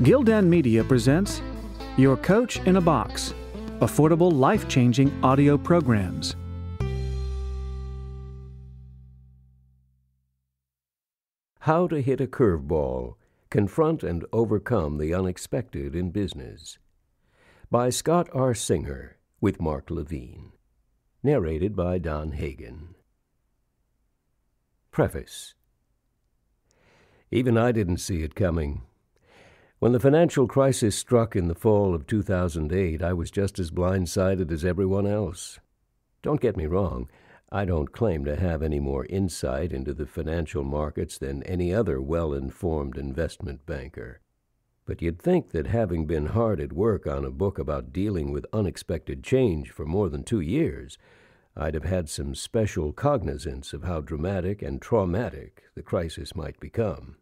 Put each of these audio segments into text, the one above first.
Gildan Media presents Your Coach in a Box, affordable, life-changing audio programs. How to Hit a Curveball, Confront and Overcome the Unexpected in Business, by Scott R. Singer, with Mark Levine. Narrated by Don Hagen. Preface. Even I didn't see it coming. When the financial crisis struck in the fall of 2008, I was just as blindsided as everyone else. Don't get me wrong, I don't claim to have any more insight into the financial markets than any other well-informed investment banker. But you'd think that having been hard at work on a book about dealing with unexpected change for more than 2 years, I'd have had some special cognizance of how dramatic and traumatic the crisis might become.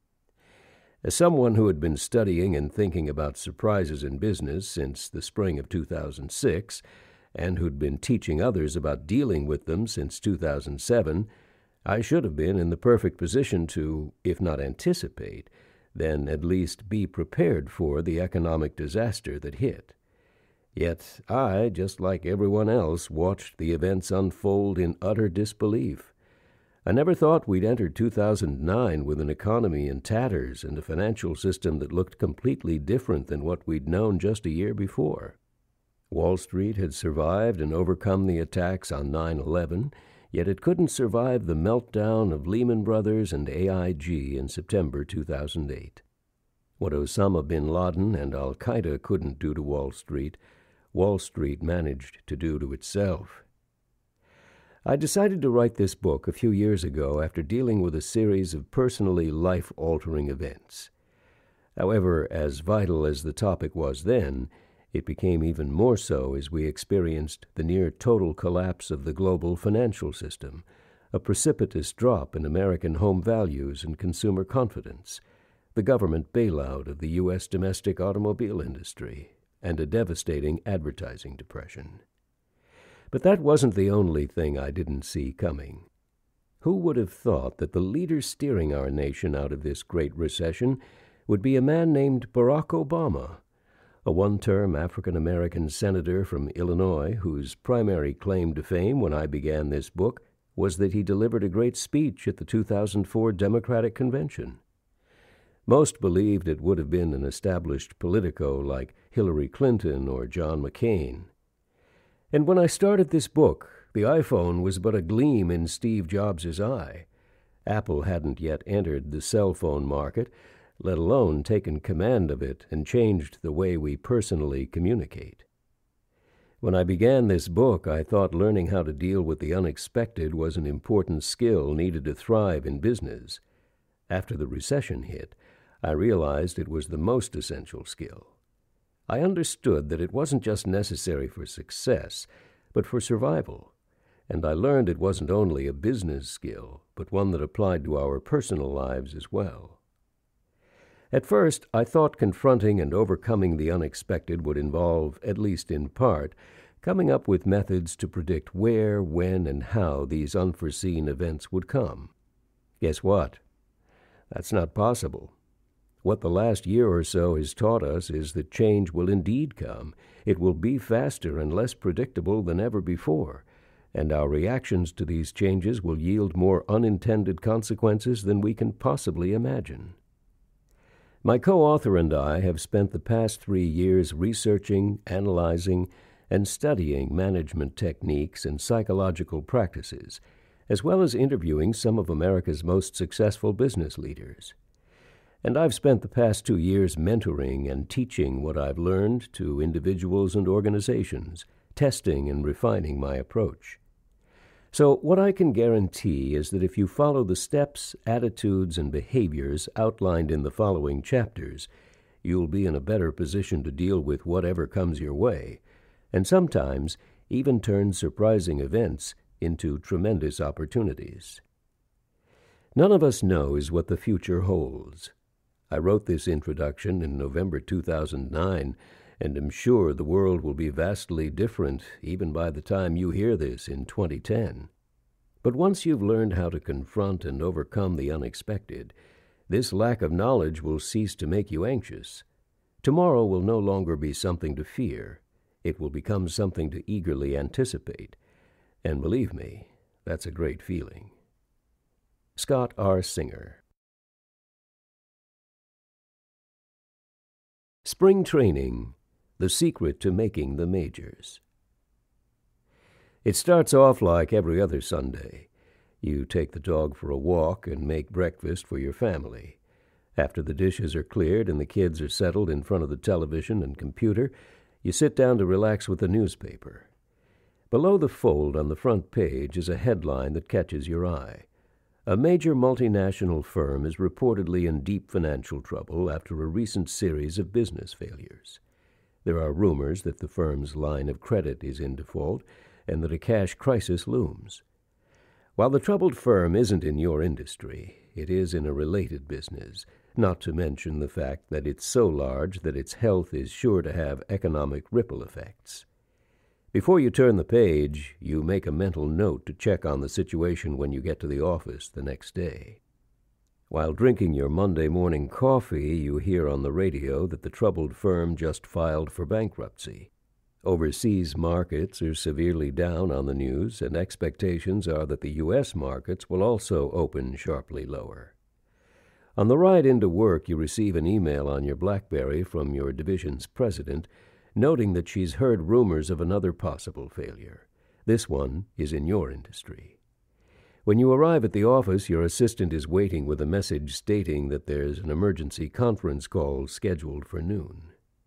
As someone who had been studying and thinking about surprises in business since the spring of 2006, and who'd been teaching others about dealing with them since 2007, I should have been in the perfect position to, if not anticipate, then at least be prepared for the economic disaster that hit. Yet I, just like everyone else, watched the events unfold in utter disbelief. I never thought we'd enter 2009 with an economy in tatters and a financial system that looked completely different than what we'd known just a year before. Wall Street had survived and overcome the attacks on 9/11, yet it couldn't survive the meltdown of Lehman Brothers and AIG in September 2008. What Osama bin Laden and Al-Qaeda couldn't do to Wall Street managed to do to itself. I decided to write this book a few years ago after dealing with a series of personally life-altering events. However, as vital as the topic was then, it became even more so as we experienced the near-total collapse of the global financial system, a precipitous drop in American home values and consumer confidence, the government bailout of the U.S. domestic automobile industry, and a devastating advertising depression. But that wasn't the only thing I didn't see coming. Who would have thought that the leader steering our nation out of this great recession would be a man named Barack Obama, a one-term African-American senator from Illinois whose primary claim to fame when I began this book was that he delivered a great speech at the 2004 Democratic Convention. Most believed it would have been an established politico like Hillary Clinton or John McCain. And when I started this book, the iPhone was but a gleam in Steve Jobs' eye. Apple hadn't yet entered the cell phone market, let alone taken command of it and changed the way we personally communicate. When I began this book, I thought learning how to deal with the unexpected was an important skill needed to thrive in business. After the recession hit, I realized it was the most essential skill. I understood that it wasn't just necessary for success, but for survival, and I learned it wasn't only a business skill, but one that applied to our personal lives as well. At first, I thought confronting and overcoming the unexpected would involve, at least in part, coming up with methods to predict where, when, and how these unforeseen events would come. Guess what? That's not possible. What the last year or so has taught us is that change will indeed come. It will be faster and less predictable than ever before, and our reactions to these changes will yield more unintended consequences than we can possibly imagine. My co-author and I have spent the past 3 years researching, analyzing, and studying management techniques and psychological practices, as well as interviewing some of America's most successful business leaders. And I've spent the past 2 years mentoring and teaching what I've learned to individuals and organizations, testing and refining my approach. So what I can guarantee is that if you follow the steps, attitudes, and behaviors outlined in the following chapters, you'll be in a better position to deal with whatever comes your way, and sometimes even turn surprising events into tremendous opportunities. None of us knows what the future holds. I wrote this introduction in November 2009, and am sure the world will be vastly different even by the time you hear this in 2010. But once you've learned how to confront and overcome the unexpected, this lack of knowledge will cease to make you anxious, Tomorrow will no longer be something to fear. It will become something to eagerly anticipate. And believe me, that's a great feeling. Scott R. Singer. Spring Training, the Secret to Making the Majors. It starts off like every other Sunday. You take the dog for a walk and make breakfast for your family. After the dishes are cleared and the kids are settled in front of the television and computer, you sit down to relax with the newspaper. Below the fold on the front page is a headline that catches your eye. A major multinational firm is reportedly in deep financial trouble after a recent series of business failures. There are rumors that the firm's line of credit is in default and that a cash crisis looms. While the troubled firm isn't in your industry, it is in a related business, not to mention the fact that it's so large that its health is sure to have economic ripple effects. Before you turn the page, you make a mental note to check on the situation when you get to the office the next day. While drinking your Monday morning coffee, you hear on the radio that the troubled firm just filed for bankruptcy. Overseas markets are severely down on the news, and expectations are that the U.S. markets will also open sharply lower. On the ride into work, you receive an email on your BlackBerry from your division's president, noting that she's heard rumors of another possible failure. This one is in your industry. When you arrive at the office, your assistant is waiting with a message stating that there's an emergency conference call scheduled for noon.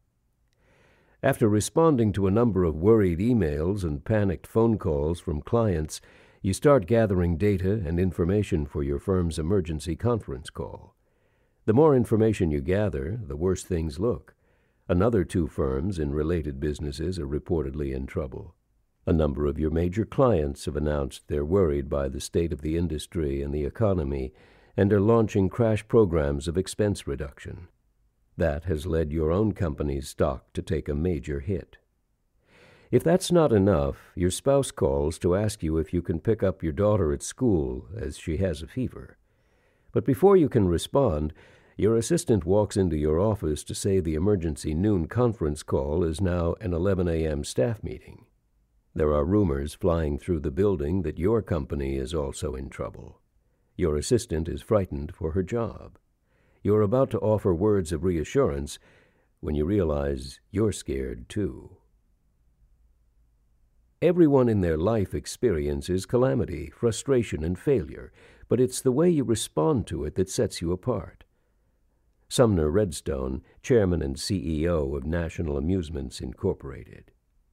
After responding to a number of worried emails and panicked phone calls from clients, you start gathering data and information for your firm's emergency conference call. The more information you gather, the worse things look. Another 2 firms in related businesses are reportedly in trouble. A number of your major clients have announced they're worried by the state of the industry and the economy and are launching crash programs of expense reduction. That has led your own company's stock to take a major hit. If that's not enough, your spouse calls to ask you if you can pick up your daughter at school as she has a fever. But before you can respond, your assistant walks into your office to say the emergency noon conference call is now an 11 a.m. staff meeting. There are rumors flying through the building that your company is also in trouble. Your assistant is frightened for her job. You're about to offer words of reassurance when you realize you're scared too. Everyone in their life experiences calamity, frustration, and failure, but it's the way you respond to it that sets you apart. Sumner Redstone, chairman and CEO of National Amusements Incorporated.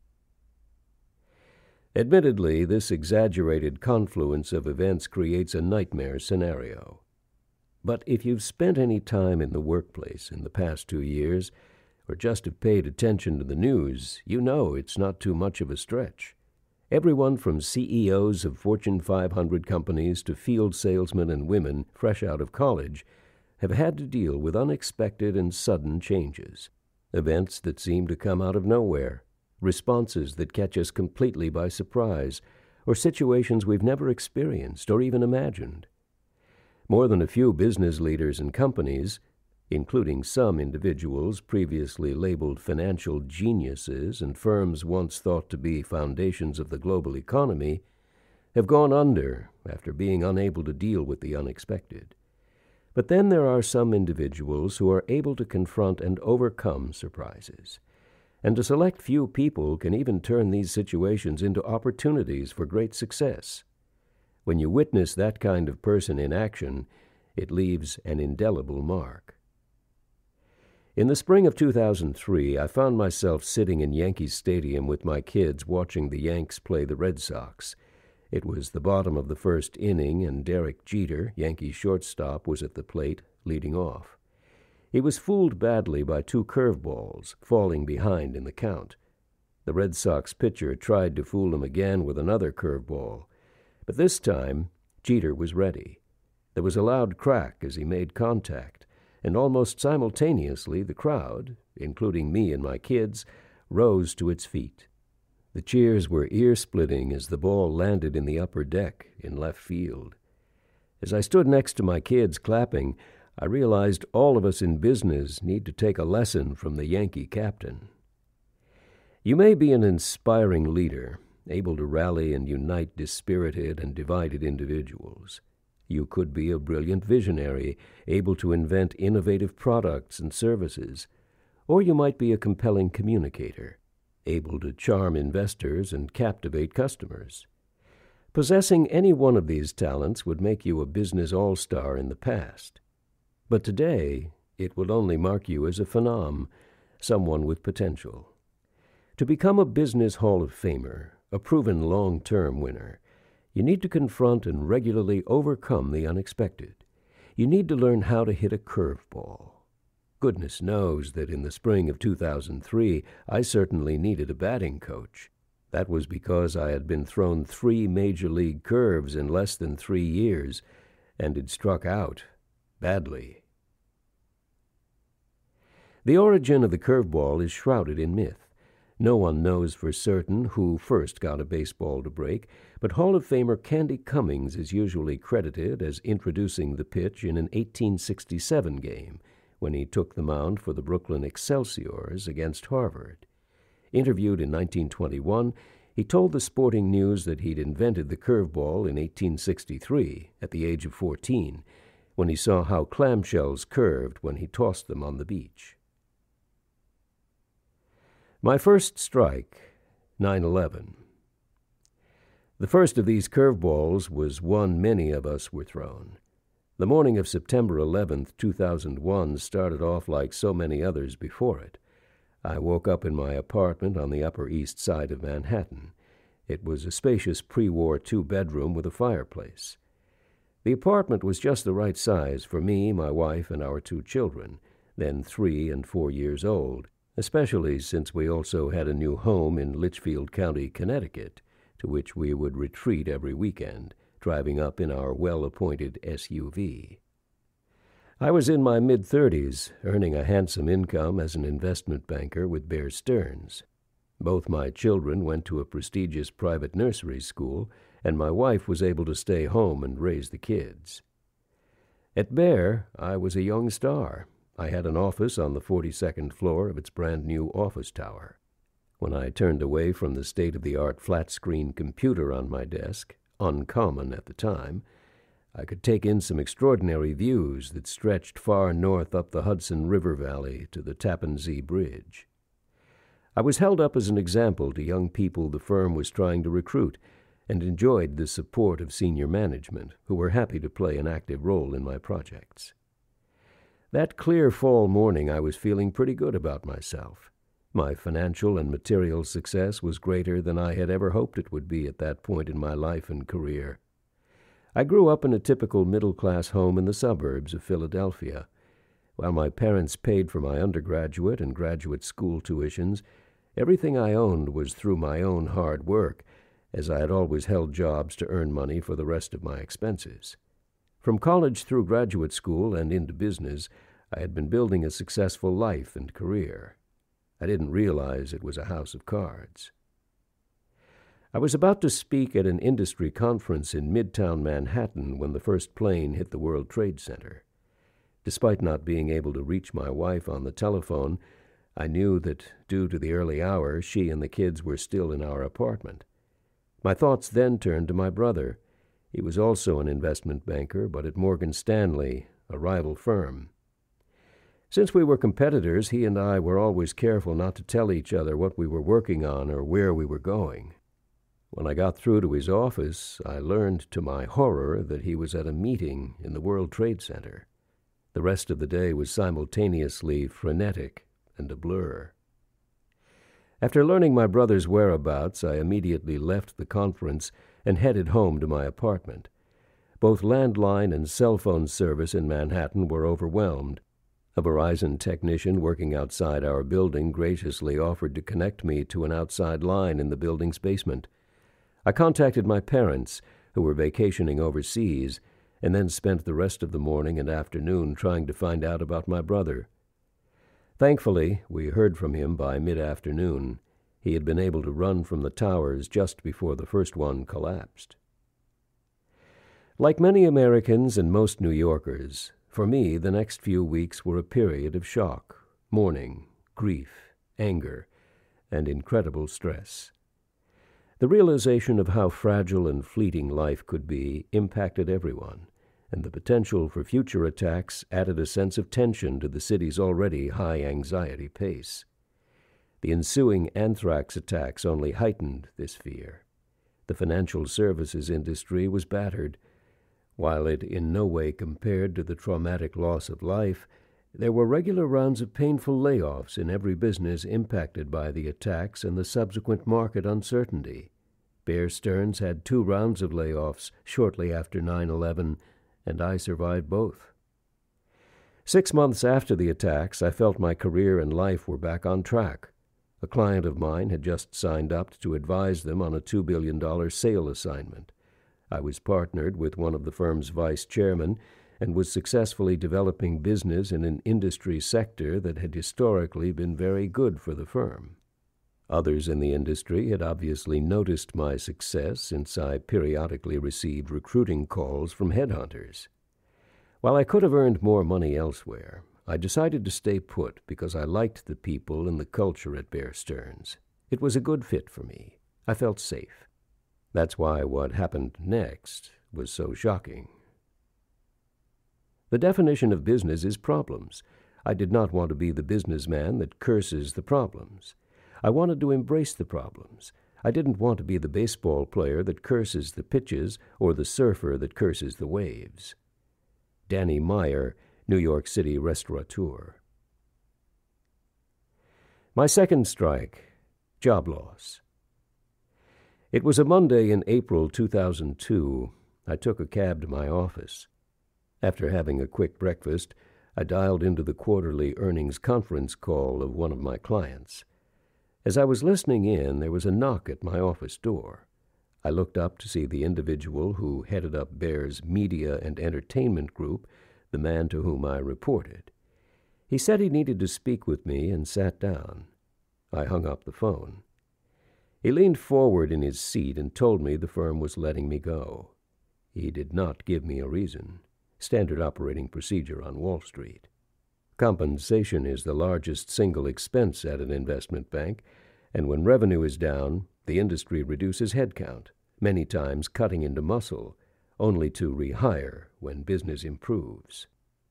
Admittedly, this exaggerated confluence of events creates a nightmare scenario. But if you've spent any time in the workplace in the past 2 years, or just have paid attention to the news, you know it's not too much of a stretch. Everyone from CEOs of Fortune 500 companies to field salesmen and women fresh out of college have had to deal with unexpected and sudden changes, events that seem to come out of nowhere, responses that catch us completely by surprise, or situations we've never experienced or even imagined. More than a few business leaders and companies, including some individuals previously labeled financial geniuses and firms once thought to be foundations of the global economy, have gone under after being unable to deal with the unexpected. But then there are some individuals who are able to confront and overcome surprises. And a select few people can even turn these situations into opportunities for great success. When you witness that kind of person in action, it leaves an indelible mark. In the spring of 2003, I found myself sitting in Yankee Stadium with my kids watching the Yanks play the Red Sox. It was the bottom of the first inning, and Derek Jeter, Yankee shortstop, was at the plate, leading off. He was fooled badly by 2 curveballs, falling behind in the count. The Red Sox pitcher tried to fool him again with another curveball. But this time, Jeter was ready. There was a loud crack as he made contact, and almost simultaneously the crowd, including me and my kids, rose to its feet. The cheers were ear-splitting as the ball landed in the upper deck in left field. As I stood next to my kids clapping, I realized all of us in business need to take a lesson from the Yankee captain. You may be an inspiring leader, able to rally and unite dispirited and divided individuals. You could be a brilliant visionary, able to invent innovative products and services. Or you might be a compelling communicator, able to charm investors and captivate customers. Possessing any one of these talents would make you a business all-star in the past. But today, it would only mark you as a phenom, someone with potential. To become a business Hall of Famer, a proven long-term winner, you need to confront and regularly overcome the unexpected. You need to learn how to hit a curveball. Goodness knows that in the spring of 2003, I certainly needed a batting coach. That was because I had been thrown 3 major league curves in less than 3 years, and had struck out badly. The origin of the curveball is shrouded in myth. No one knows for certain who first got a baseball to break, but Hall of Famer Candy Cummings is usually credited as introducing the pitch in an 1867 game, when he took the mound for the Brooklyn Excelsiors against Harvard. Interviewed in 1921, he told the Sporting News that he'd invented the curveball in 1863 at the age of 14, when he saw how clamshells curved when he tossed them on the beach. My first strike, 9/11. The first of these curveballs was one many of us were thrown. The morning of September 11th, 2001 started off like so many others before it. I woke up in my apartment on the Upper East Side of Manhattan. It was a spacious pre-war 2-bedroom with a fireplace. The apartment was just the right size for me, my wife, and our 2 children, then 3 and 4 years old, especially since we also had a new home in Litchfield County, Connecticut, to which we would retreat every weekend, driving up in our well-appointed SUV. I was in my mid-30s, earning a handsome income as an investment banker with Bear Stearns. Both my children went to a prestigious private nursery school, and my wife was able to stay home and raise the kids. At Bear, I was a young star. I had an office on the 42nd floor of its brand-new office tower. When I turned away from the state-of-the-art flat-screen computer on my desk, uncommon at the time, I could take in some extraordinary views that stretched far north up the Hudson River Valley to the Tappan Zee Bridge. I was held up as an example to young people the firm was trying to recruit, and enjoyed the support of senior management, who were happy to play an active role in my projects. That clear fall morning I was feeling pretty good about myself. My financial and material success was greater than I had ever hoped it would be at that point in my life and career. I grew up in a typical middle-class home in the suburbs of Philadelphia. While my parents paid for my undergraduate and graduate school tuitions, everything I owned was through my own hard work, as I had always held jobs to earn money for the rest of my expenses. From college through graduate school and into business, I had been building a successful life and career. I didn't realize it was a house of cards. I was about to speak at an industry conference in Midtown Manhattan when the first plane hit the World Trade Center. Despite not being able to reach my wife on the telephone, I knew that, due to the early hour, she and the kids were still in our apartment. My thoughts then turned to my brother. He was also an investment banker, but at Morgan Stanley, a rival firm. Since we were competitors, he and I were always careful not to tell each other what we were working on or where we were going. When I got through to his office, I learned to my horror that he was at a meeting in the World Trade Center. The rest of the day was simultaneously frenetic and a blur. After learning my brother's whereabouts, I immediately left the conference and headed home to my apartment. Both landline and cell phone service in Manhattan were overwhelmed. A Verizon technician working outside our building graciously offered to connect me to an outside line in the building's basement. I contacted my parents, who were vacationing overseas, and then spent the rest of the morning and afternoon trying to find out about my brother. Thankfully, we heard from him by mid-afternoon. He had been able to run from the towers just before the first one collapsed. Like many Americans and most New Yorkers, For me, the next few weeks were a period of shock, mourning, grief, anger, and incredible stress. The realization of how fragile and fleeting life could be impacted everyone, and the potential for future attacks added a sense of tension to the city's already high-anxiety pace. The ensuing anthrax attacks only heightened this fear. The financial services industry was battered. While it in no way compared to the traumatic loss of life, there were regular rounds of painful layoffs in every business impacted by the attacks and the subsequent market uncertainty. Bear Stearns had 2 rounds of layoffs shortly after 9/11, and I survived both. 6 months after the attacks, I felt my career and life were back on track. A client of mine had just signed up to advise them on a $2 billion sale assignment. I was partnered with one of the firm's vice chairmen and was successfully developing business in an industry sector that had historically been very good for the firm. Others in the industry had obviously noticed my success since I periodically received recruiting calls from headhunters. While I could have earned more money elsewhere, I decided to stay put because I liked the people and the culture at Bear Stearns. It was a good fit for me. I felt safe. That's why what happened next was so shocking. The definition of business is problems. I did not want to be the businessman that curses the problems. I wanted to embrace the problems. I didn't want to be the baseball player that curses the pitches or the surfer that curses the waves. Danny Meyer, New York City restaurateur. My second strike, job loss. It was a Monday in April 2002. I took a cab to my office. After having a quick breakfast, I dialed into the quarterly earnings conference call of one of my clients. As I was listening in, there was a knock at my office door. I looked up to see the individual who headed up Bear's media and entertainment group, the man to whom I reported. He said he needed to speak with me and sat down. I hung up the phone. He leaned forward in his seat and told me the firm was letting me go. He did not give me a reason. Standard operating procedure on Wall Street. Compensation is the largest single expense at an investment bank, and when revenue is down, the industry reduces headcount, many times cutting into muscle, only to rehire when business improves.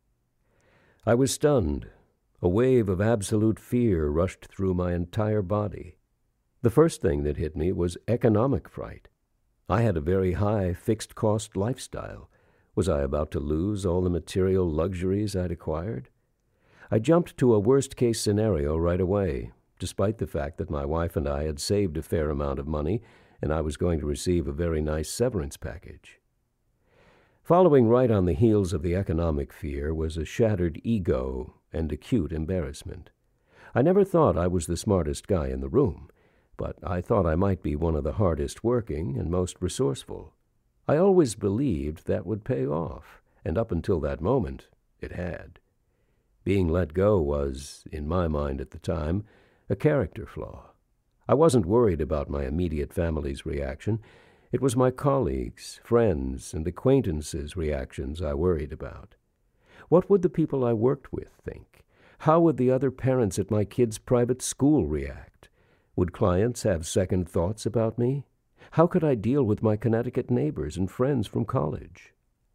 I was stunned. A wave of absolute fear rushed through my entire body. The first thing that hit me was economic fright. I had a very high fixed-cost lifestyle. Was I about to lose all the material luxuries I'd acquired? I jumped to a worst-case scenario right away, despite the fact that my wife and I had saved a fair amount of money and I was going to receive a very nice severance package. Following right on the heels of the economic fear was a shattered ego and acute embarrassment. I never thought I was the smartest guy in the room, but I thought I might be one of the hardest working and most resourceful. I always believed that would pay off, and up until that moment, it had. Being let go was, in my mind at the time, a character flaw. I wasn't worried about my immediate family's reaction. It was my colleagues, friends, and acquaintances' reactions I worried about. What would the people I worked with think? How would the other parents at my kids' private school react? Would clients have second thoughts about me? How could I deal with my Connecticut neighbors and friends from college?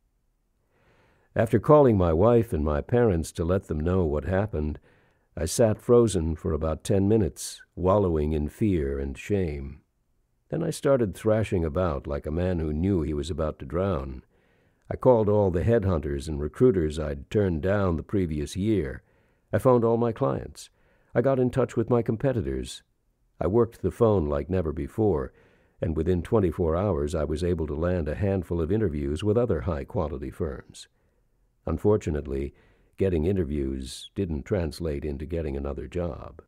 After calling my wife and my parents to let them know what happened, I sat frozen for about 10 minutes, wallowing in fear and shame. Then I started thrashing about like a man who knew he was about to drown. I called all the headhunters and recruiters I'd turned down the previous year. I phoned all my clients. I got in touch with my competitors. I worked the phone like never before, and within 24 hours I was able to land a handful of interviews with other high-quality firms. Unfortunately, getting interviews didn't translate into getting another job.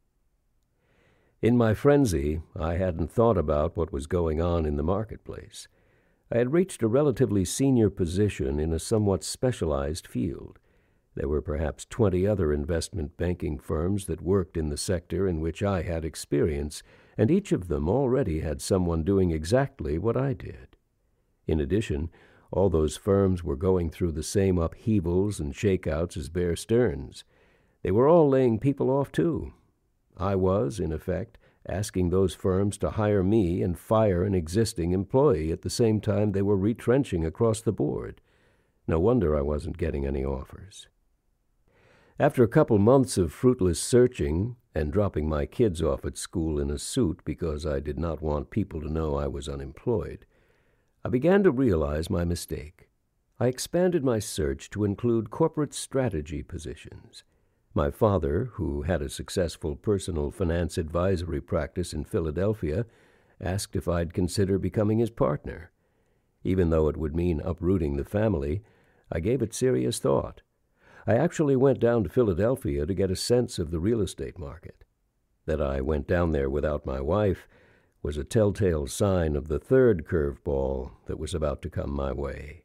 In my frenzy, I hadn't thought about what was going on in the marketplace. I had reached a relatively senior position in a somewhat specialized field. There were perhaps 20 other investment banking firms that worked in the sector in which I had experience, and each of them already had someone doing exactly what I did. In addition, All those firms were going through the same upheavals and shakeouts as Bear Stearns. They were all laying people off, too. I was, in effect, asking those firms to hire me and fire an existing employee at the same time they were retrenching across the board. No wonder I wasn't getting any offers. After a couple months of fruitless searching and dropping my kids off at school in a suit because I did not want people to know I was unemployed, I began to realize my mistake. I expanded my search to include corporate strategy positions. My father, who had a successful personal finance advisory practice in Philadelphia, asked if I'd consider becoming his partner. Even though it would mean uprooting the family, I gave it serious thought. I actually went down to Philadelphia to get a sense of the real estate market. That I went down there without my wife was a telltale sign of the third curveball that was about to come my way.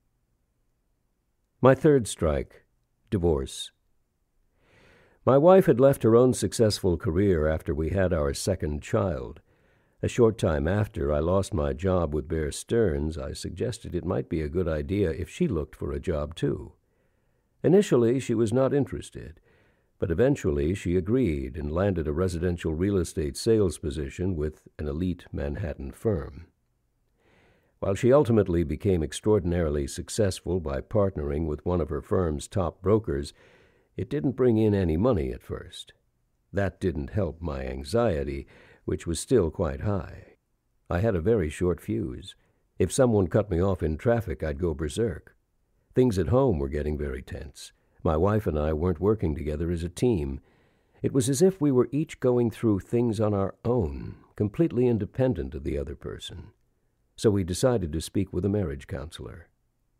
My third strike, divorce. My wife had left her own successful career after we had our second child. A short time after I lost my job with Bear Stearns, I suggested it might be a good idea if she looked for a job too. Initially, she was not interested, but eventually she agreed and landed a residential real estate sales position with an elite Manhattan firm. While she ultimately became extraordinarily successful by partnering with one of her firm's top brokers, it didn't bring in any money at first. That didn't help my anxiety, which was still quite high. I had a very short fuse. If someone cut me off in traffic, I'd go berserk. Things at home were getting very tense. My wife and I weren't working together as a team. It was as if we were each going through things on our own, completely independent of the other person. So we decided to speak with a marriage counselor.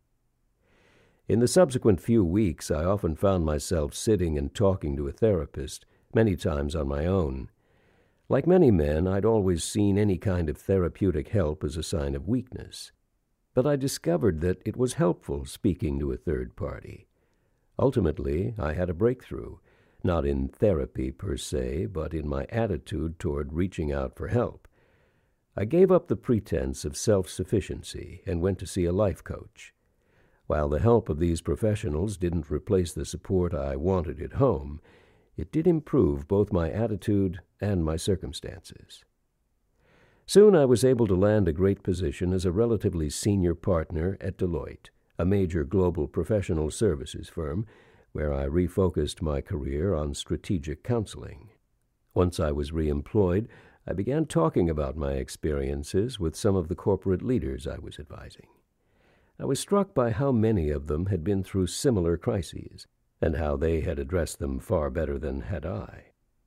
In the subsequent few weeks, I often found myself sitting and talking to a therapist, many times on my own. Like many men, I'd always seen any kind of therapeutic help as a sign of weakness. But I discovered that it was helpful speaking to a third party. Ultimately, I had a breakthrough, not in therapy per se, but in my attitude toward reaching out for help. I gave up the pretense of self-sufficiency and went to see a life coach. While the help of these professionals didn't replace the support I wanted at home, it did improve both my attitude and my circumstances. Soon I was able to land a great position as a relatively senior partner at Deloitte, a major global professional services firm, where I refocused my career on strategic counseling. Once I was reemployed, I began talking about my experiences with some of the corporate leaders I was advising. I was struck by how many of them had been through similar crises, and how they had addressed them far better than had I.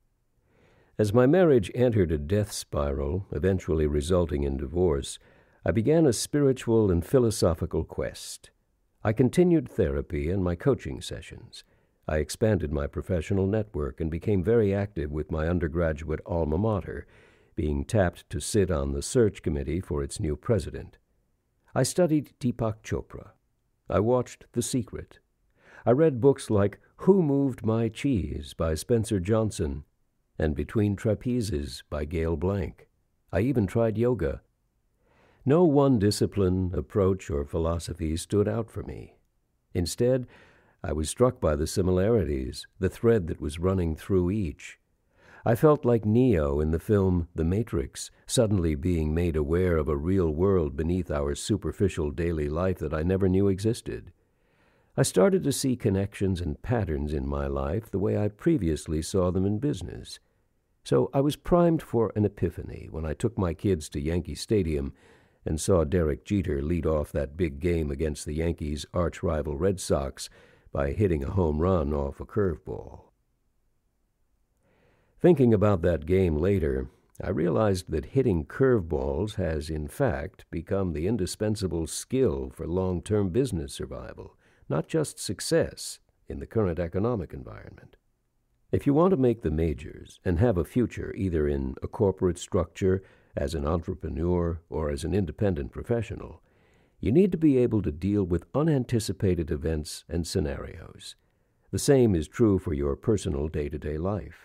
As my marriage entered a death spiral, eventually resulting in divorce, I began a spiritual and philosophical quest. I continued therapy and my coaching sessions. I expanded my professional network and became very active with my undergraduate alma mater, being tapped to sit on the search committee for its new president. I studied Deepak Chopra. I watched The Secret. I read books like Who Moved My Cheese by Spencer Johnson and Between Trapezes by Gail Blank. I even tried yoga. No one discipline, approach, or philosophy stood out for me. Instead, I was struck by the similarities, the thread that was running through each. I felt like Neo in the film The Matrix, suddenly being made aware of a real world beneath our superficial daily life that I never knew existed. I started to see connections and patterns in my life the way I previously saw them in business. So I was primed for an epiphany when I took my kids to Yankee Stadium and saw Derek Jeter lead off that big game against the Yankees' arch-rival Red Sox by hitting a home run off a curveball. Thinking about that game later, I realized that hitting curveballs has, in fact, become the indispensable skill for long-term business survival, not just success in the current economic environment. If you want to make the majors and have a future either in a corporate structure, as an entrepreneur, or as an independent professional, you need to be able to deal with unanticipated events and scenarios. The same is true for your personal day-to-day life.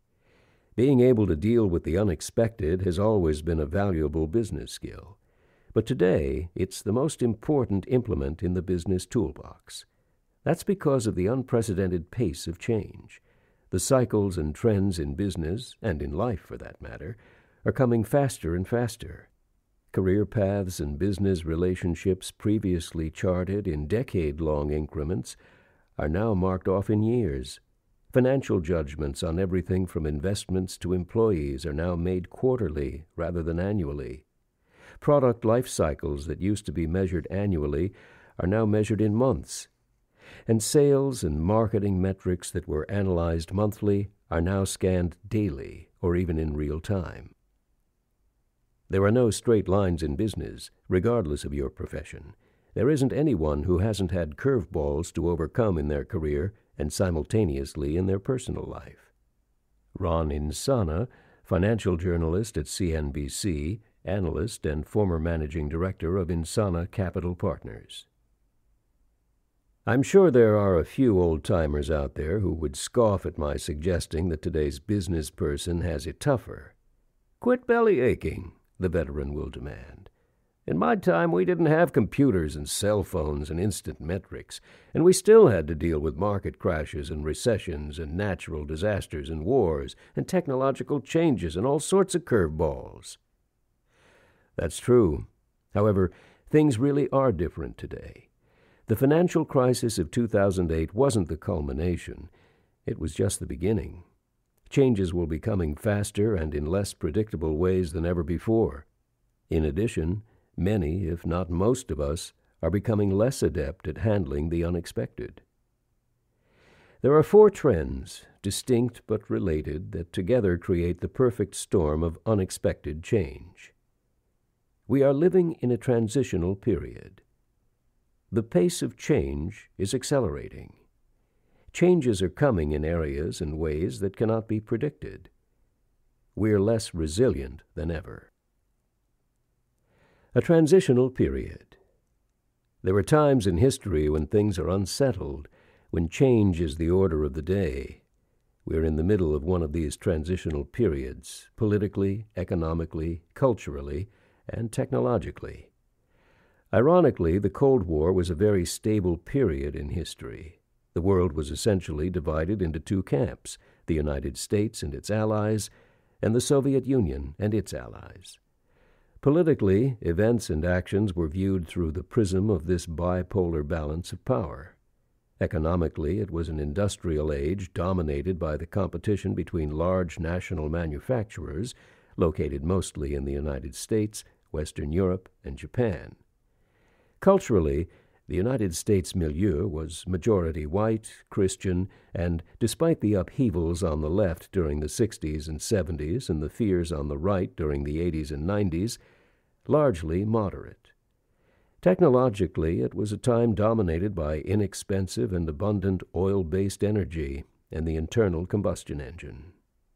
Being able to deal with the unexpected has always been a valuable business skill, But today, it's the most important implement in the business toolbox. That's because of the unprecedented pace of change. The cycles and trends in business, and in life for that matter, are coming faster and faster. Career paths and business relationships previously charted in decade-long increments are now marked off in years. Financial judgments on everything from investments to employees are now made quarterly rather than annually. Product life cycles that used to be measured annually are now measured in months. And sales and marketing metrics that were analyzed monthly are now scanned daily or even in real time. There are no straight lines in business, regardless of your profession. There isn't anyone who hasn't had curveballs to overcome in their career and simultaneously in their personal life. Ron Insana, financial journalist at CNBC, analyst and former managing director of Insana Capital Partners. I'm sure there are a few old-timers out there who would scoff at my suggesting that today's business person has it tougher. Quit belly aching, the veteran will demand. In my time, we didn't have computers and cell phones and instant metrics, and we still had to deal with market crashes and recessions and natural disasters and wars and technological changes and all sorts of curveballs. That's true. However, things really are different today. The financial crisis of 2008 wasn't the culmination. It was just the beginning. Changes will be coming faster and in less predictable ways than ever before. In addition, many, if not most of us, are becoming less adept at handling the unexpected. There are 4 trends, distinct but related, that together create the perfect storm of unexpected change. We are living in a transitional period. The pace of change is accelerating. Changes are coming in areas and ways that cannot be predicted. We're less resilient than ever. A transitional period. There are times in history when things are unsettled, when change is the order of the day. We're in the middle of one of these transitional periods, politically, economically, culturally, and technologically. Ironically, the Cold War was a very stable period in history. The world was essentially divided into 2 camps, the United States and its allies, and the Soviet Union and its allies. Politically, events and actions were viewed through the prism of this bipolar balance of power. Economically, it was an industrial age dominated by the competition between large national manufacturers, located mostly in the United States, Western Europe, and Japan. Culturally, the United States milieu was majority white, Christian, and, despite the upheavals on the left during the 60s and 70s and the fears on the right during the 80s and 90s, largely moderate. Technologically, it was a time dominated by inexpensive and abundant oil-based energy and the internal combustion engine.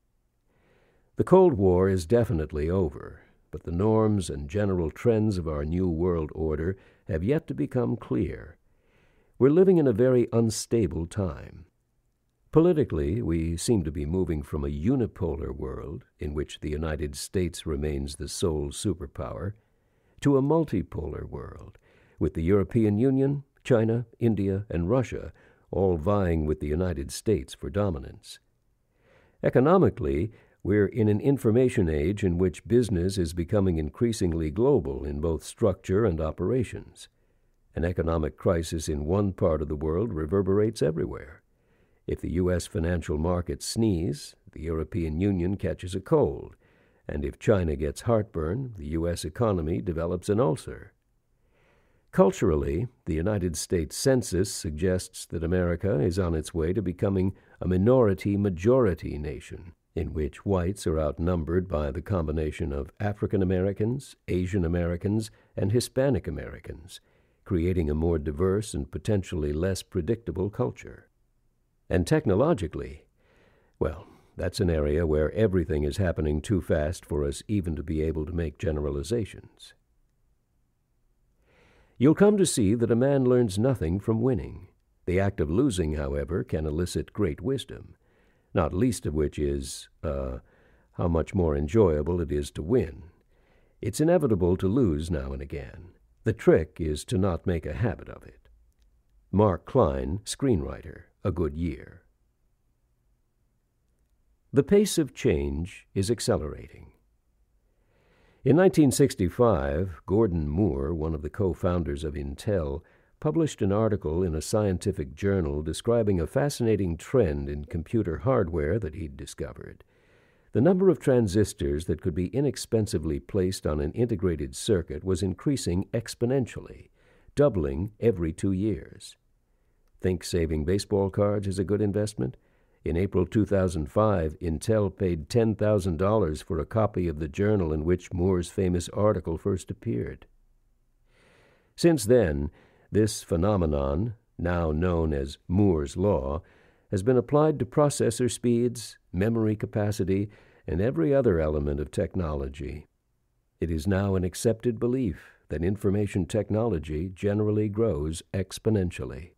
The Cold War is definitely over, but the norms and general trends of our new world order have yet to become clear. We're living in a very unstable time. Politically, we seem to be moving from a unipolar world, in which the United States remains the sole superpower, to a multipolar world, with the European Union, China, India, and Russia all vying with the United States for dominance. Economically, we're in an information age in which business is becoming increasingly global in both structure and operations. An economic crisis in one part of the world reverberates everywhere. If the U.S. financial markets sneeze, the European Union catches a cold, and if China gets heartburn, the U.S. economy develops an ulcer. Culturally, the United States Census suggests that America is on its way to becoming a minority-majority nation, in which whites are outnumbered by the combination of African Americans, Asian Americans, and Hispanic Americans, creating a more diverse and potentially less predictable culture. And technologically, well, that's an area where everything is happening too fast for us even to be able to make generalizations. You'll come to see that a man learns nothing from winning. The act of losing, however, can elicit great wisdom, not least of which is how much more enjoyable it is to win. It's inevitable to lose now and again. The trick is to not make a habit of it. Mark Klein, screenwriter, A Good Year. The pace of change is accelerating. In 1965, Gordon Moore, one of the co-founders of Intel, published an article in a scientific journal describing a fascinating trend in computer hardware that he'd discovered. The number of transistors that could be inexpensively placed on an integrated circuit was increasing exponentially, doubling every 2 years. Think saving baseball cards is a good investment? In April 2005, Intel paid $10,000 for a copy of the journal in which Moore's famous article first appeared. Since then, this phenomenon, now known as Moore's Law, has been applied to processor speeds, memory capacity, and every other element of technology. It is now an accepted belief that information technology generally grows exponentially.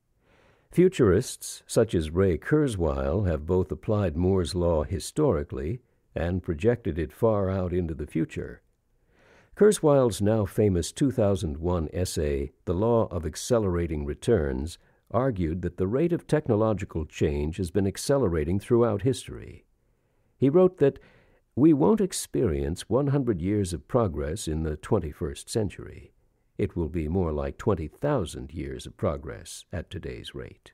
Futurists such as Ray Kurzweil have both applied Moore's Law historically and projected it far out into the future. Kurzweil's now famous 2001 essay, The Law of Accelerating Returns, argued that the rate of technological change has been accelerating throughout history. He wrote that we won't experience 100 years of progress in the 21st century. It will be more like 20,000 years of progress at today's rate.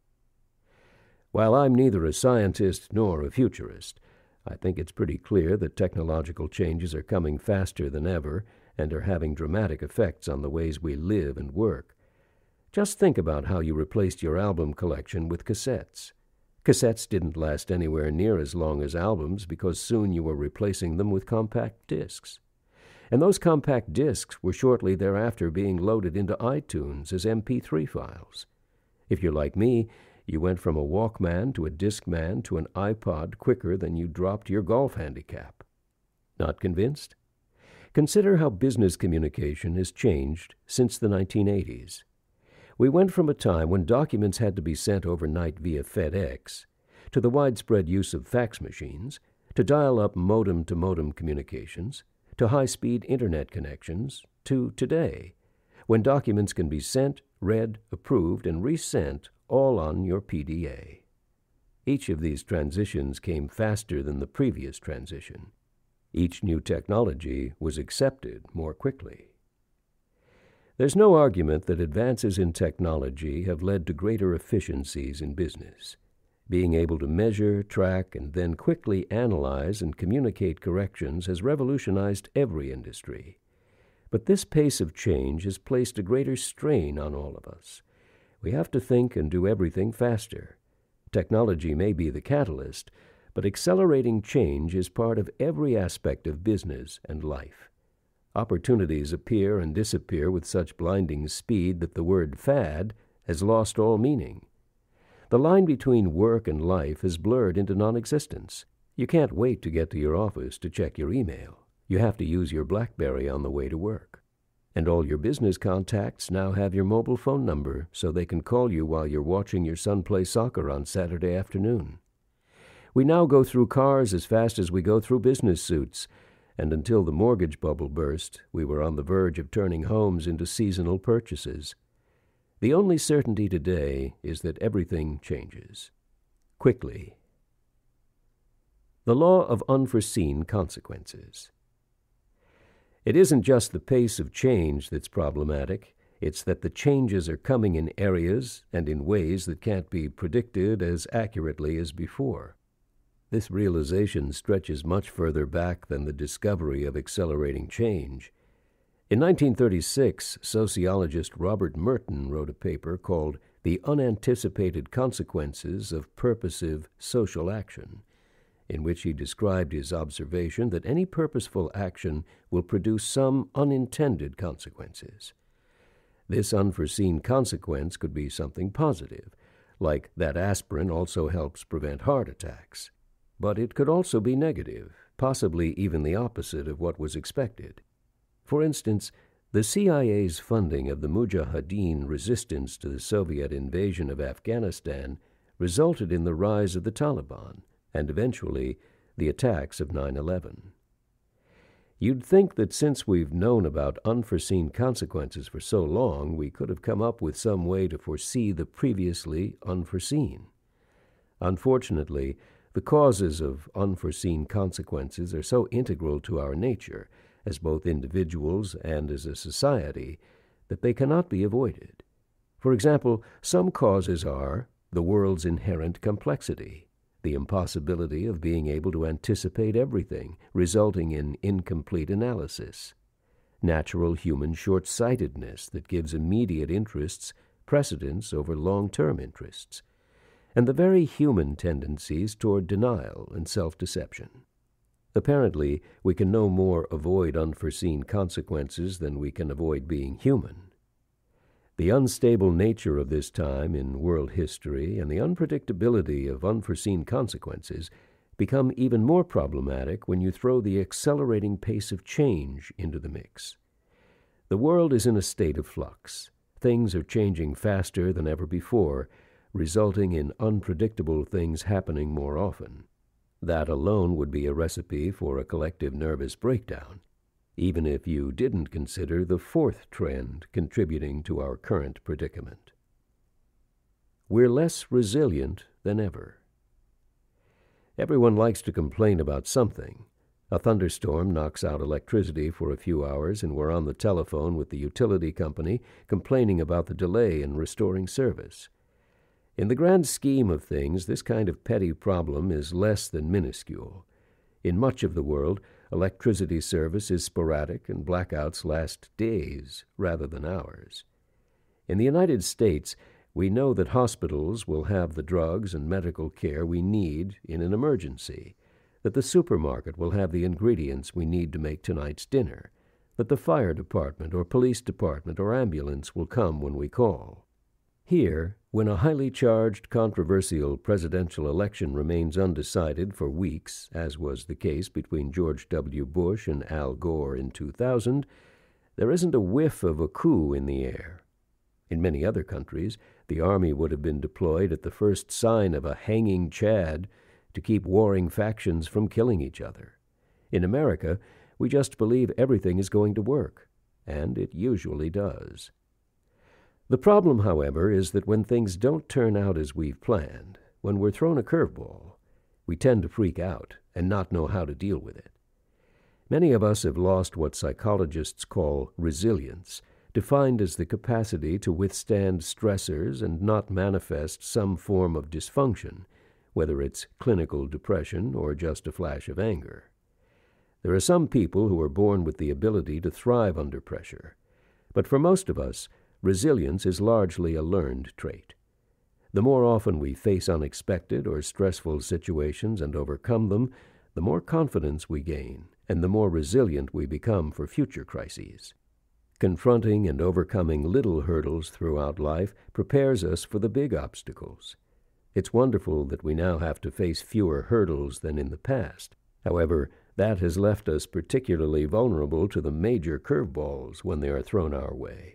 While I'm neither a scientist nor a futurist, I think it's pretty clear that technological changes are coming faster than ever and are having dramatic effects on the ways we live and work. Just think about how you replaced your album collection with cassettes. Cassettes didn't last anywhere near as long as albums because soon you were replacing them with compact discs. And those compact discs were shortly thereafter being loaded into iTunes as MP3 files. If you're like me, you went from a Walkman to a Discman to an iPod quicker than you dropped your golf handicap. Not convinced? Consider how business communication has changed since the 1980s. We went from a time when documents had to be sent overnight via FedEx, to the widespread use of fax machines, to dial-up modem-to-modem communications, to high-speed internet connections, to today, when documents can be sent, read, approved, and resent all on your PDA. Each of these transitions came faster than the previous transition. Each new technology was accepted more quickly. There's no argument that advances in technology have led to greater efficiencies in business. Being able to measure, track, and then quickly analyze and communicate corrections has revolutionized every industry. But this pace of change has placed a greater strain on all of us. We have to think and do everything faster. Technology may be the catalyst, but accelerating change is part of every aspect of business and life. Opportunities appear and disappear with such blinding speed that the word fad has lost all meaning. The line between work and life is blurred into non-existence. You can't wait to get to your office to check your email. You have to use your BlackBerry on the way to work. And all your business contacts now have your mobile phone number so they can call you while you're watching your son play soccer on Saturday afternoon. We now go through cars as fast as we go through business suits, and until the mortgage bubble burst, we were on the verge of turning homes into seasonal purchases. The only certainty today is that everything changes. Quickly. The law of unforeseen consequences. It isn't just the pace of change that's problematic, it's that the changes are coming in areas and in ways that can't be predicted as accurately as before. This realization stretches much further back than the discovery of accelerating change. In 1936, sociologist Robert Merton wrote a paper called The Unanticipated Consequences of Purposive Social Action, in which he described his observation that any purposeful action will produce some unintended consequences. This unforeseen consequence could be something positive, like that aspirin also helps prevent heart attacks. But it could also be negative, possibly even the opposite of what was expected. For instance, the CIA's funding of the Mujahideen resistance to the Soviet invasion of Afghanistan resulted in the rise of the Taliban, and eventually the attacks of 9/11. You'd think that since we've known about unforeseen consequences for so long, we could have come up with some way to foresee the previously unforeseen. Unfortunately, the causes of unforeseen consequences are so integral to our nature, as both individuals and as a society, that they cannot be avoided. For example, some causes are the world's inherent complexity, the impossibility of being able to anticipate everything, resulting in incomplete analysis, natural human short-sightedness that gives immediate interests precedence over long-term interests, and the very human tendencies toward denial and self-deception. Apparently, we can no more avoid unforeseen consequences than we can avoid being human. The unstable nature of this time in world history and the unpredictability of unforeseen consequences become even more problematic when you throw the accelerating pace of change into the mix. The world is in a state of flux. Things are changing faster than ever before, resulting in unpredictable things happening more often. That alone would be a recipe for a collective nervous breakdown, even if you didn't consider the fourth trend contributing to our current predicament. We're less resilient than ever. Everyone likes to complain about something. A thunderstorm knocks out electricity for a few hours, and we're on the telephone with the utility company complaining about the delay in restoring service. In the grand scheme of things, this kind of petty problem is less than minuscule. In much of the world, electricity service is sporadic and blackouts last days rather than hours. In the United States, we know that hospitals will have the drugs and medical care we need in an emergency, that the supermarket will have the ingredients we need to make tonight's dinner, that the fire department or police department or ambulance will come when we call. Here, when a highly charged, controversial presidential election remains undecided for weeks, as was the case between George W. Bush and Al Gore in 2000, there isn't a whiff of a coup in the air. In many other countries, the army would have been deployed at the first sign of a hanging Chad to keep warring factions from killing each other. In America, we just believe everything is going to work, and it usually does. The problem, however, is that when things don't turn out as we've planned, when we're thrown a curveball, we tend to freak out and not know how to deal with it. Many of us have lost what psychologists call resilience, defined as the capacity to withstand stressors and not manifest some form of dysfunction, whether it's clinical depression or just a flash of anger. There are some people who are born with the ability to thrive under pressure, but for most of us, resilience is largely a learned trait. The more often we face unexpected or stressful situations and overcome them, the more confidence we gain, and the more resilient we become for future crises. Confronting and overcoming little hurdles throughout life prepares us for the big obstacles. It's wonderful that we now have to face fewer hurdles than in the past. However, that has left us particularly vulnerable to the major curveballs when they are thrown our way.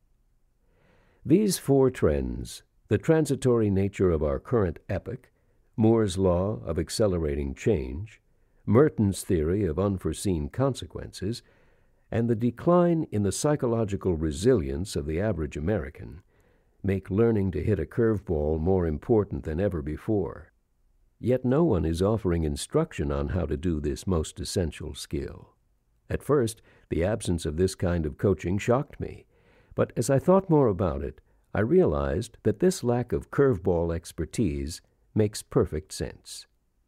These four trends, the transitory nature of our current epoch, Moore's law of accelerating change, Merton's theory of unforeseen consequences, and the decline in the psychological resilience of the average American, make learning to hit a curveball more important than ever before. Yet no one is offering instruction on how to do this most essential skill. At first, the absence of this kind of coaching shocked me. But as I thought more about it, I realized that this lack of curveball expertise makes perfect sense.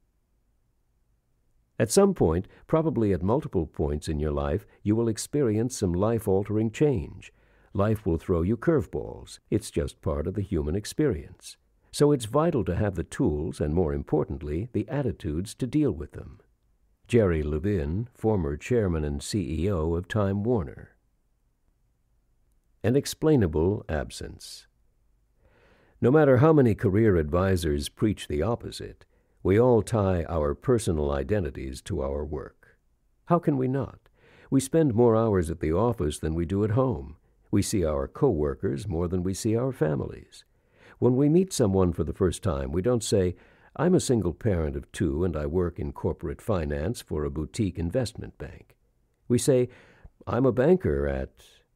At some point, probably at multiple points in your life, you will experience some life-altering change. Life will throw you curveballs. It's just part of the human experience. So it's vital to have the tools and, more importantly, the attitudes to deal with them. Jerry Levine, former chairman and CEO of Time Warner. An explainable absence. No matter how many career advisors preach the opposite, we all tie our personal identities to our work. How can we not? We spend more hours at the office than we do at home. We see our co-workers more than we see our families. When we meet someone for the first time, we don't say, "I'm a single parent of 2 and I work in corporate finance for a boutique investment bank." We say, I'm a banker at...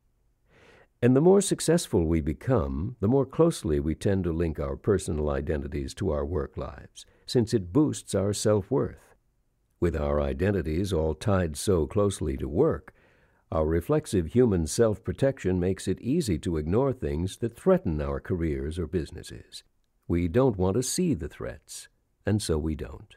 And the more successful we become, the more closely we tend to link our personal identities to our work lives, since it boosts our self-worth. With our identities all tied so closely to work, our reflexive human self-protection makes it easy to ignore things that threaten our careers or businesses. We don't want to see the threats, and so we don't.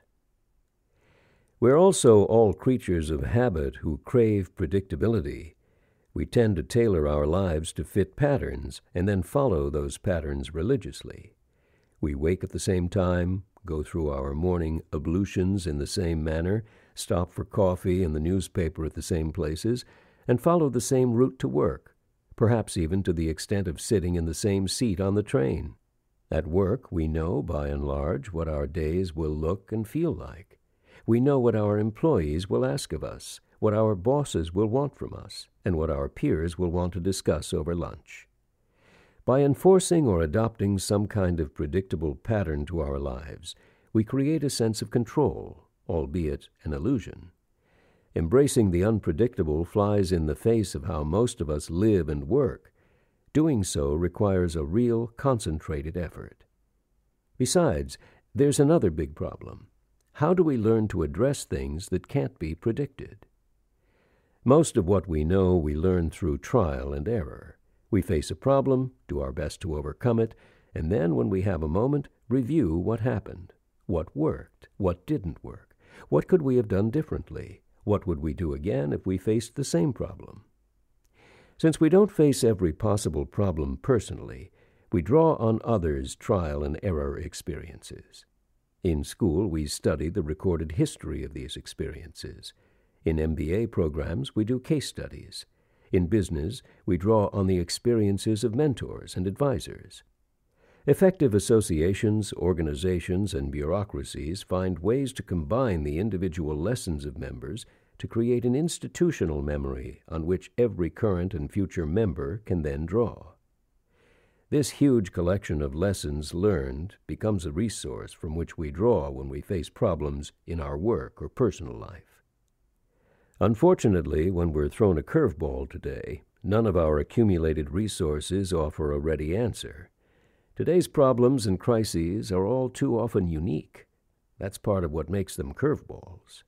We're also all creatures of habit who crave predictability. We tend to tailor our lives to fit patterns and then follow those patterns religiously. We wake at the same time, go through our morning ablutions in the same manner, stop for coffee and the newspaper at the same places, and follow the same route to work, perhaps even to the extent of sitting in the same seat on the train. At work, we know, by and large, what our days will look and feel like. We know what our employees will ask of us, what our bosses will want from us, and what our peers will want to discuss over lunch. By enforcing or adopting some kind of predictable pattern to our lives, we create a sense of control, albeit an illusion. Embracing the unpredictable flies in the face of how most of us live and work. Doing so requires a real, concentrated effort. Besides, there's another big problem. How do we learn to address things that can't be predicted? Most of what we know we learn through trial and error. We face a problem, do our best to overcome it, and then, when we have a moment, review what happened. What worked? What didn't work? What could we have done differently? What would we do again if we faced the same problem? Since we don't face every possible problem personally, we draw on others' trial and error experiences. In school, we study the recorded history of these experiences. In MBA programs, we do case studies. In business, we draw on the experiences of mentors and advisors. Effective associations, organizations, and bureaucracies find ways to combine the individual lessons of members to create an institutional memory on which every current and future member can then draw. This huge collection of lessons learned becomes a resource from which we draw when we face problems in our work or personal life. Unfortunately, when we're thrown a curveball today, none of our accumulated resources offer a ready answer. Today's problems and crises are all too often unique. That's part of what makes them curveballs.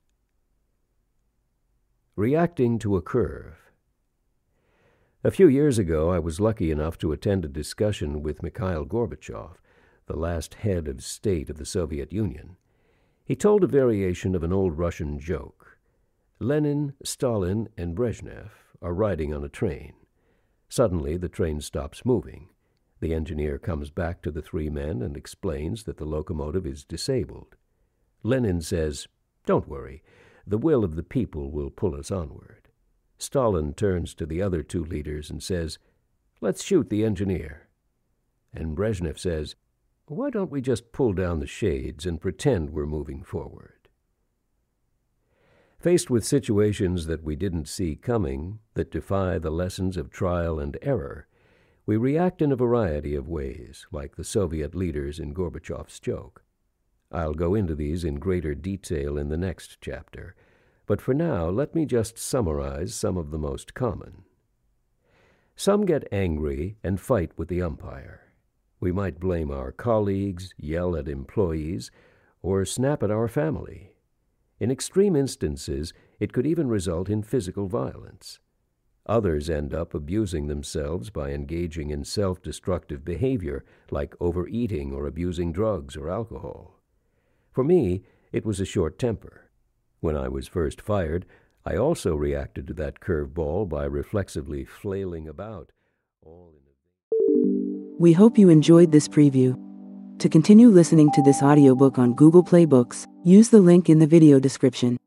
Reacting to a curve. A few years ago, I was lucky enough to attend a discussion with Mikhail Gorbachev, the last head of state of the Soviet Union. He told a variation of an old Russian joke. Lenin, Stalin, and Brezhnev are riding on a train. Suddenly, the train stops moving. The engineer comes back to the three men and explains that the locomotive is disabled. Lenin says, "Don't worry, the will of the people will pull us onward." Stalin turns to the other two leaders and says, "Let's shoot the engineer." And Brezhnev says, "Why don't we just pull down the shades and pretend we're moving forward?" Faced with situations that we didn't see coming, that defy the lessons of trial and error, we react in a variety of ways, like the Soviet leaders in Gorbachev's joke. I'll go into these in greater detail in the next chapter, but for now let me just summarize some of the most common. Some get angry and fight with the umpire. We might blame our colleagues, yell at employees, or snap at our family. In extreme instances, it could even result in physical violence. Others end up abusing themselves by engaging in self-destructive behavior, like overeating or abusing drugs or alcohol. For me, it was a short temper. When I was first fired, I also reacted to that curveball by reflexively flailing about. We hope you enjoyed this preview. To continue listening to this audiobook on Google Play Books, use the link in the video description.